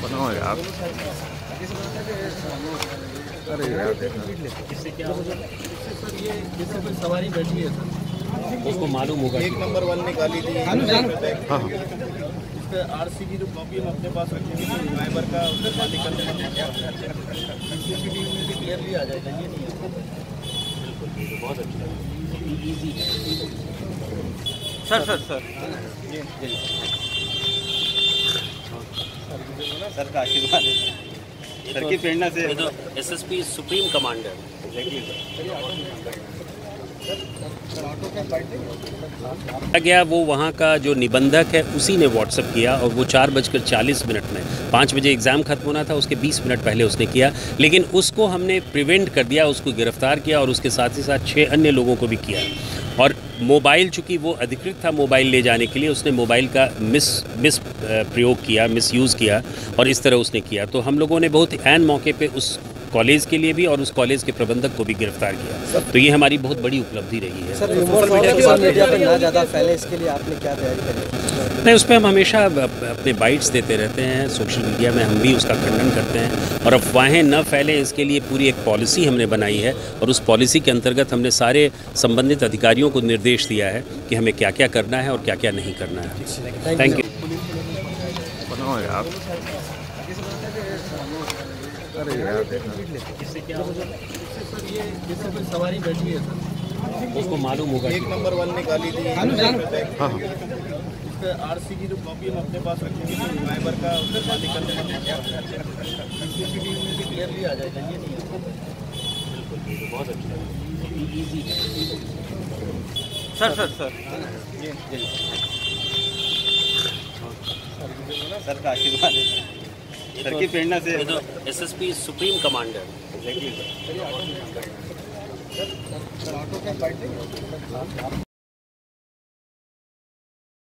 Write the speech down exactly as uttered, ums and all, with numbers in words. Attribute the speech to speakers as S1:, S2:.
S1: बनाओ यार। अरे यार
S2: इससे क्या होगा? सर ये जैसे कोई सवारी बैठी है सर, उसको मालूम होगा
S3: एक नंबर वन निकाली थी।
S1: हाँ हाँ
S3: इसका आरसी की जो कॉपी हम अपने पास रखेंगे तो ड्राइवर का उसका निकलने सीसीटीवी में भी क्लियरली आ जाएगा। ये नहीं है
S2: बिल्कुल, बहुत अच्छा है, ईजी है
S1: सर सर सर
S3: सर का आशीर्वाद है सर की प्रेरणा से।
S2: ये तो एसएसपी सुप्रीम कमांडर गया, वो वहाँ का जो निबंधक है उसी ने व्हाट्सएप किया और वो चार बजकर चालीस मिनट में, पाँच बजे एग्ज़ाम खत्म होना था, उसके बीस मिनट पहले उसने किया, लेकिन उसको हमने प्रिवेंट कर दिया, उसको गिरफ्तार किया और उसके साथ ही साथ छः अन्य लोगों को भी किया। और मोबाइल, चूँकि वो अधिकृत था मोबाइल ले जाने के लिए, उसने मोबाइल का मिस मिस प्रयोग किया, मिसयूज़ किया और इस तरह उसने किया। तो हम लोगों ने बहुत ऐन मौके पे उस कॉलेज के लिए भी और उस कॉलेज के प्रबंधक को भी गिरफ्तार किया। तो ये हमारी बहुत बड़ी उपलब्धि रही है।
S4: सर, सोशल मीडिया पर ना ज़्यादा फैले, इसके लिए आपने क्या तैयारी करी?
S2: नहीं, उस पर हम हमेशा अपने बाइट्स देते रहते हैं सोशल मीडिया में, हम भी उसका खंडन करते हैं और अफवाहें न फैलें इसके लिए पूरी एक पॉलिसी हमने बनाई है और उस पॉलिसी के अंतर्गत हमने सारे संबंधित अधिकारियों को निर्देश दिया है कि हमें क्या क्या करना है और क्या क्या नहीं करना है। Thank you.
S1: बनाओ यार। अरे यार
S2: इससे क्या होगा?
S3: सर ये जैसे कोई सवारी बैठी है सर,
S2: उसको मालूम होगा।
S3: एक नंबर वन निकाली थी।
S1: हाँ हाँ
S3: इसका आरसी की जो कॉपी हम अपने पास रखेंगे तो ड्राइवर का उसका निकलने सीसीटीवी में भी क्लियरली आ जाएगा। ये नहीं है
S2: बिल्कुल, बहुत अच्छा है, ईजी है
S1: सर सर सर
S3: सर का आशीर्वाद है सर की प्रेरणा से।
S2: ये तो एसएसपी सुप्रीम कमांडर